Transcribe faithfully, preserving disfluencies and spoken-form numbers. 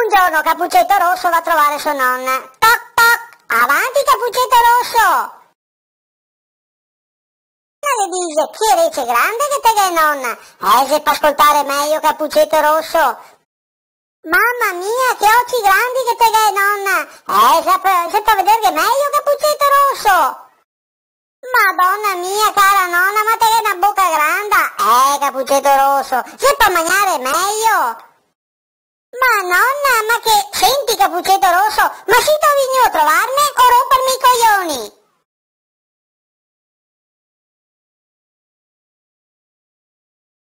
Un giorno Cappuccetto Rosso va a trovare sua nonna. Toc toc, avanti Cappuccetto Rosso! Le dice, che rece grande che te che è nonna? Eh, se per ascoltare meglio Cappuccetto Rosso. Mamma mia, che occhi grandi che te che è nonna! Eh, se per, se per vedere che è meglio Cappuccetto Rosso! Madonna mia, cara nonna, ma te che è una bocca grande! Eh, Cappuccetto Rosso, se per mangiare è meglio! Ma nonna, ma che... Senti Cappuccetto Rosso, ma si tu vieni a trovarmi o rompermi i coglioni?